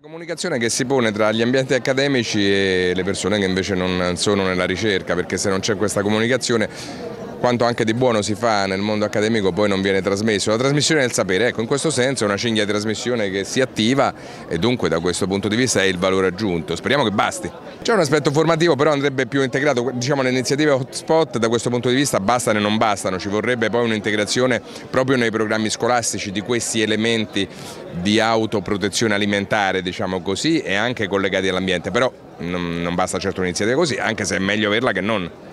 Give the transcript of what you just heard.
Comunicazione che si pone tra gli ambienti accademici e le persone che invece non sono nella ricerca, perché se non c'è questa comunicazione, quanto anche di buono si fa nel mondo accademico poi non viene trasmesso. La trasmissione del sapere, ecco, in questo senso è una cinghia di trasmissione che si attiva e dunque da questo punto di vista è il valore aggiunto. Speriamo che basti. C'è un aspetto formativo, però andrebbe più integrato, diciamo le iniziative hotspot da questo punto di vista bastano e non bastano, ci vorrebbe poi un'integrazione proprio nei programmi scolastici di questi elementi di autoprotezione alimentare, diciamo così, e anche collegati all'ambiente, però non basta certo un'iniziativa così, anche se è meglio averla che non.